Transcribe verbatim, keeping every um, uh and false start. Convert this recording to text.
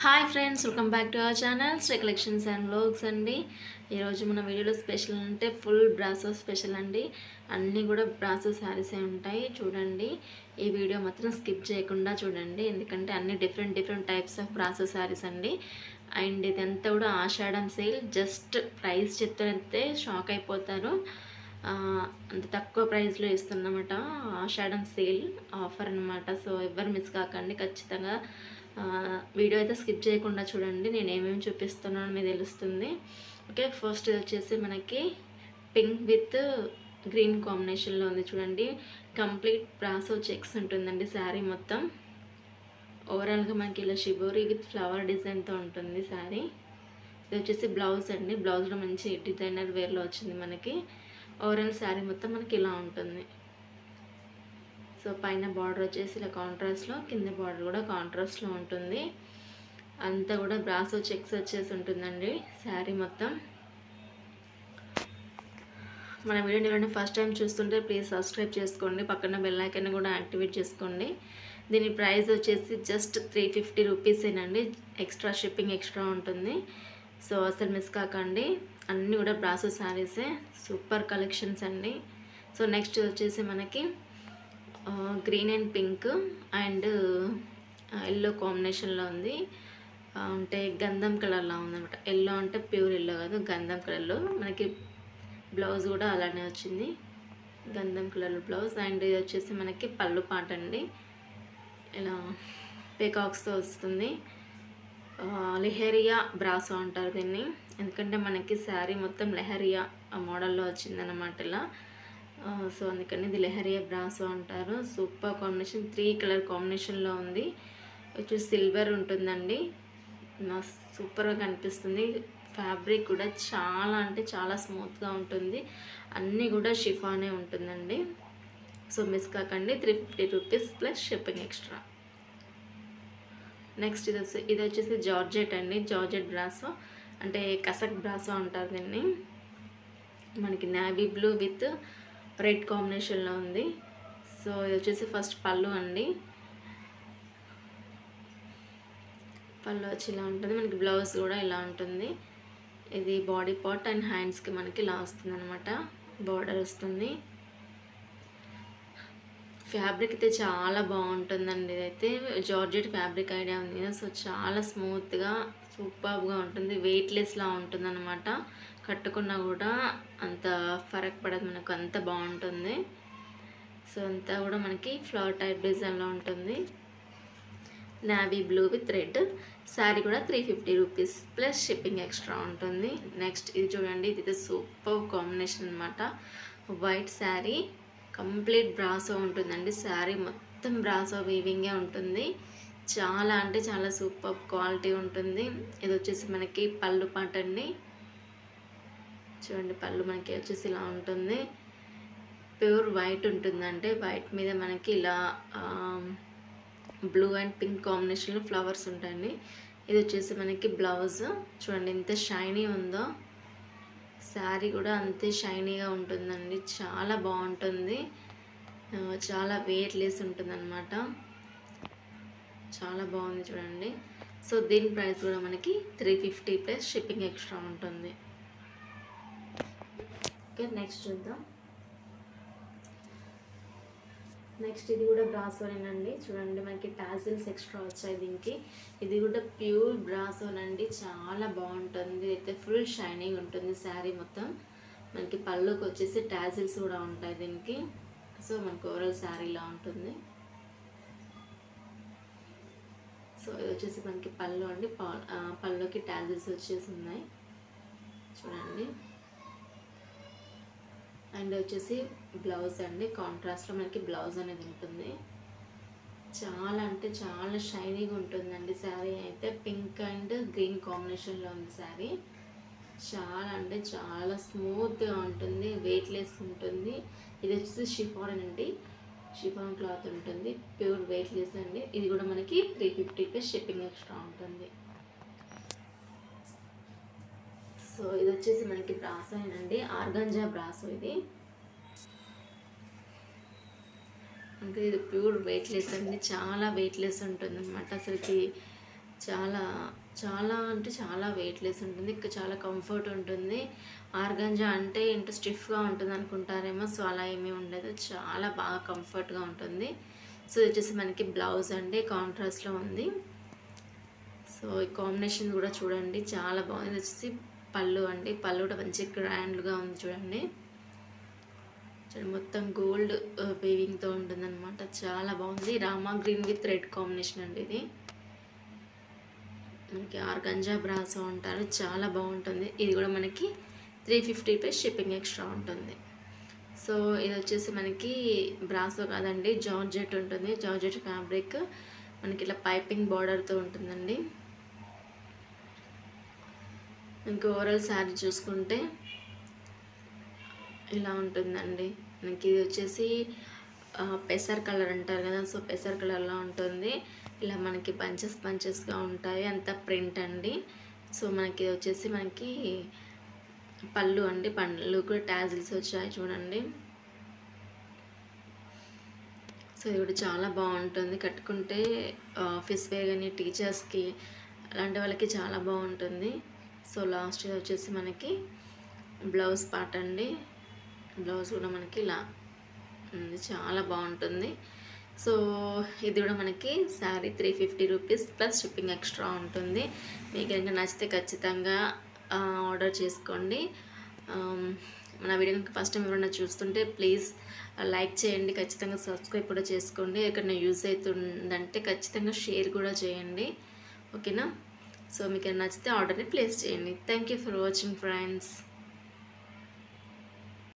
Hi friends, welcome back to our channel Sri collections and vlogs అండి. ఈరోజు మన వీడియోలో స్పెషల్ అంటే ఫుల్ బ్రాసో స్పెషల్ అండి. అన్నీ కూడా బ్రాసో శారీసే ఉంటాయి. చూడండి, ఈ వీడియో మాత్రం స్కిప్ చేయకుండా చూడండి, ఎందుకంటే అన్ని different different types of brasso saris అండి. అండ్ ఇదంతా కూడా ఆషాఢం సేల్. జస్ట్ ప్రైస్ చెప్తే షాక్ అయిపోతారు, అంత తక్కువ ప్రైస్లో ఇస్తున్నమాట. ఆషాఢం సేల్ ఆఫర్ అనమాట. సో ఎవరు మిస్ కాకండి, ఖచ్చితంగా వీడియో అయితే స్కిప్ చేయకుండా చూడండి. నేను ఏమేమి చూపిస్తున్నానో మీకు తెలుస్తుంది. ఓకే, ఫస్ట్ ఇది వచ్చేసి మనకి పింక్ విత్ గ్రీన్ కాంబినేషన్లో ఉంది. చూడండి, కంప్లీట్ బ్రాసో చెక్స్ ఉంటుందండి శారీ మొత్తం. ఓవరాల్గా మనకి ఇలా షిబోరి విత్ ఫ్లవర్ డిజైన్తో ఉంటుంది శారీ. ఇది వచ్చేసి బ్లౌజ్ అండి. బ్లౌజ్లో మంచి డిజైనర్ వేర్లో వచ్చింది మనకి. ఓవరాల్ శారీ మొత్తం మనకి ఇలా ఉంటుంది. సో పైన బార్డర్ వచ్చేసి ఇలా కాంట్రాస్ట్లో, కింద బార్డర్ కూడా కాంట్రాస్ట్లో ఉంటుంది. అంతా కూడా బ్రాసో చెక్స్ వచ్చేసి ఉంటుందండి శారీ మొత్తం. మన వీడియోని ఎవరైనా ఫస్ట్ టైం చూస్తుంటే ప్లీజ్ సబ్స్క్రైబ్ చేసుకోండి, పక్కన బెల్ ఐకాన్ కూడా యాక్టివేట్ చేసుకోండి. దీని ప్రైస్ వచ్చేసి జస్ట్ త్రీ ఫిఫ్టీ రూపీసేనండి. ఎక్స్ట్రా షిప్పింగ్ ఎక్స్ట్రా ఉంటుంది. సో అసలు మిస్ కాకండి, అన్నీ కూడా బ్రాసో శారీసే. సూపర్ కలెక్షన్స్ అండి. సో నెక్స్ట్ వచ్చేసి మనకి green and pink and yellow కాంబినేషన్లో ఉంది. అంటే గంధం కలర్లో ఉందన్నమాట. ఎల్లో అంటే ప్యూర్ ఎల్లో కాదు, గంధం కలర్లో. మనకి బ్లౌజ్ కూడా అలానే వచ్చింది, గంధం కలర్ బ్లౌజ్. అండ్ ఇది వచ్చేసి మనకి పళ్ళు పాట అండి, ఇలా పీకాక్స్తో వస్తుంది. లెహరియా బ్రాసో అంటారు దీన్ని, ఎందుకంటే మనకి శారీ మొత్తం లెహరియా మోడల్లో వచ్చిందన్నమాట ఇలా. సో అందుకని ఇది లెహరియా బ్రాసో అంటారు. సూపర్ కాంబినేషన్, త్రీ కలర్ కాంబినేషన్లో ఉంది. వచ్చి సిల్వర్ ఉంటుందండి, నా సూపర్గా కనిపిస్తుంది. ఫ్యాబ్రిక్ కూడా చాలా అంటే చాలా స్మూత్గా ఉంటుంది. అన్నీ కూడా షిఫానే ఉంటుందండి. సో మిస్ కాకండి, three fifty rupees plus shipping extra. Next ఇది వచ్చి ఇది వచ్చేసి జార్జెట్ అండి. జార్జెట్ బ్రాసో అంటే కసక్ బ్రాసో అంటారు దీన్ని. మనకి నేవీ బ్లూ విత్ రెడ్ కాంబినేషన్లో ఉంది. సో ఇది వచ్చేసి ఫస్ట్ పళ్ళు అండి. పళ్ళు వచ్చి ఇలా ఉంటుంది. మనకి బ్లౌజ్ కూడా ఇలా ఉంటుంది. ఇది బాడీ పార్ట్ అండ్ హ్యాండ్స్కి మనకి ఇలా వస్తుంది అనమాట, బార్డర్ వస్తుంది. ఫ్యాబ్రిక్ అయితే చాలా బాగుంటుందండి. ఇదైతే జార్జెట్ ఫ్యాబ్రిక్ ఐడియా ఉంది కదా, సో చాలా స్మూత్గా సూపర్గా ఉంటుంది. వెయిట్లెస్లా ఉంటుంది అనమాట. కట్టుకున్నా కూడా అంత ఫరక్ పడదు మనకు, అంత బాగుంటుంది. సో అంతా కూడా మనకి ఫ్లవర్ టైప్ డిజైన్లో ఉంటుంది. Navy blue with red. Sari కూడా three fifty rupees plus shipping extra ఉంటుంది. నెక్స్ట్ ఇది చూడండి, ఇది సూపర్ కాంబినేషన్ అనమాట. వైట్ శారీ, కంప్లీట్ బ్రాసో ఉంటుందండి. శారీ మొత్తం బ్రాసో వీవింగే ఉంటుంది. చాలా అంటే చాలా సూపర్ క్వాలిటీ ఉంటుంది. ఇది వచ్చేసి మనకి పళ్ళు పాట అండి. చూడండి, పళ్ళు మనకి వచ్చేసి ఇలా ఉంటుంది. ప్యూర్ వైట్ ఉంటుందంటే వైట్ మీద మనకి ఇలా బ్లూ అండ్ పింక్ కాంబినేషన్లో ఫ్లవర్స్ ఉంటాయండి. ఇది వచ్చేసి మనకి బ్లౌజ్. చూడండి ఎంత షైనీ ఉందో. శారీ కూడా అంతే షైనీగా ఉంటుందండి, చాలా బాగుంటుంది. చాలా వెయిట్ లెస్ ఉంటుంది అనమాట. చాలా బాగుంది చూడండి. సో దీని ప్రైస్ కూడా మనకి three fifty plus shipping extra ఉంటుంది. ఓకే, నెక్స్ట్ చూద్దాం. నెక్స్ట్ ఇది కూడా బ్రాసోనేనండి. చూడండి, మనకి టాజిల్స్ ఎక్స్ట్రా వచ్చాయి దీనికి. ఇది కూడా ప్యూర్ బ్రాసోనండి, చాలా బాగుంటుంది. అయితే ఫుల్ షైనింగ్ ఉంటుంది శారీ మొత్తం. మనకి పళ్ళుకి వచ్చేసి టాజిల్స్ కూడా ఉంటాయి దీనికి. సో మనకు ఓవరాల్ శారీ ఇలా ఉంటుంది. సో ఇది వచ్చేసి మనకి పళ్ళు అండి. పళ్ళుకి టాజిల్స్ వచ్చేసి ఉన్నాయి చూడండి. అండ్ వచ్చేసి బ్లౌజ్ అండి, కాంట్రాస్ట్లో మనకి బ్లౌజ్ అనేది ఉంటుంది. చాలా అంటే చాలా షైనీగా ఉంటుందండి శారీ అయితే. పింక్ అండ్ గ్రీన్ కాంబినేషన్లో ఉంది శారీ. చాలా అంటే చాలా స్మూత్గా ఉంటుంది, వెయిట్లెస్ ఉంటుంది. ఇది వచ్చేసి షిఫాన్ అండి, షిఫాన్ క్లాత్ ఉంటుంది, ప్యూర్ వెయిట్లెస్ అండి. ఇది కూడా మనకి three fifty plus shipping extra ఉంటుంది. సో ఇది వచ్చేసి మనకి బ్రాసో అండి, ఆర్గంజా బ్రాసో. ఇది అంటే ఇది ప్యూర్ వెయిట్లెస్ అండి, చాలా వెయిట్లెస్ ఉంటుంది అనమాట. అసలుకి చాలా చాలా అంటే చాలా వెయిట్‌లెస్ ఉంటుంది. ఇంకా చాలా కంఫర్ట్ ఉంటుంది. ఆర్గాంజా అంటే ఏంటో స్టిఫ్‌గా ఉంటుంది అనుకుంటారేమో. సో, అలా ఏమీ ఉండదు. చాలా బాగా కంఫర్ట్‌గా ఉంటుంది. సో, ఇది వచ్చేసి మనకి బ్లౌజ్ అండి. కాంట్రాస్ట్‌లో ఉంది. సో, ఈ కాంబినేషన్ కూడా చూడండి చాలా బాగుంది. ఇది వచ్చేసి పళ్ళు అండి. పళ్ళు కూడా మంచి గ్రాండ్‌గా ఉంది చూడండి. చూడండి మొత్తం గోల్డ్ ఆహ్, వీవింగ్‌తో ఉంటుందన్నమాట. చాలా బాగుంది. Rama green with red combination అండి ఇది. మనకి ఆర్గంజా బ్రాసో అంటారు. చాలా బాగుంటుంది. ఇది కూడా మనకి three fifty rupees shipping extra ఉంటుంది. సో, ఇది వచ్చేసి మనకి బ్రాసో కాదండి, జార్జెట్ ఉంటుంది. జార్జెట్ ఫ్యాబ్రిక్ మనకి ఇట్లా పైపింగ్ బార్డర్‌తో ఉంటుందండి. ఇంకా ఓవరాల్ శారీ చూసుకుంటే ఇలా ఉంటుందండి. మనకి ఇది వచ్చేసి ఆహ్, పెసర్ కలర్ అంటారు కదా! సో, పెసర్ కలర్‌లో ఉంటుంది. ఇలా మనకి బంచెస్ బంచెస్‌గా ఉంటాయి. అంతా ప్రింట్ అండి. సో, మనకి ఇది వచ్చేసి మనకి పళ్ళు అండి. పళ్ళు కూడా టాజిల్స్ వచ్చాయి చూడండి. సో, ఇది కూడా చాలా బాగుంటుంది. కట్టుకుంటే ఆఫీస్ వేర్ గాని, టీచర్స్‌కి అలాంటి వాళ్ళకి చాలా బాగుంటుంది. సో, లాస్ట్ ఇది వచ్చేసి మనకి బ్లౌజ్ పార్ట్ అండి. బ్లౌజ్ కూడా మనకి ఇలా ఉంది. చాలా బాగుంటుంది. సో, ఇది కూడా మనకి sari three fifty rupees plus shipping extra ఉంటుంది. మీకు కనుక నచ్చితే ఖచ్చితంగా ఆహ్, ఆర్డర్ చేసుకోండి. ఆహ్, మన వీడియో కనుక ఫస్ట్ టైం ఎవరైనా చూస్తుంటే ప్లీజ్ లైక్ చేయండి. ఖచ్చితంగా సబ్స్క్రైబ్ కూడా చేసుకోండి. ఎక్కడైనా యూజ్ అవుతుందంటే ఖచ్చితంగా షేర్ కూడా చేయండి. ఓకేనా? సో, మీకు నచ్చితే ఆర్డర్‌ని ప్లేస్ చేయండి. Thank you for watching friends.